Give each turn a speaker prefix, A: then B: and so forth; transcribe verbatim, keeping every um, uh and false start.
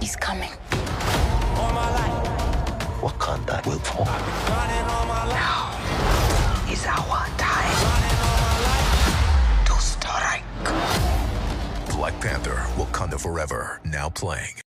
A: He's coming.
B: Wakanda will fall.
A: Now is our time to strike.
C: Black Panther Wakanda Forever, now playing.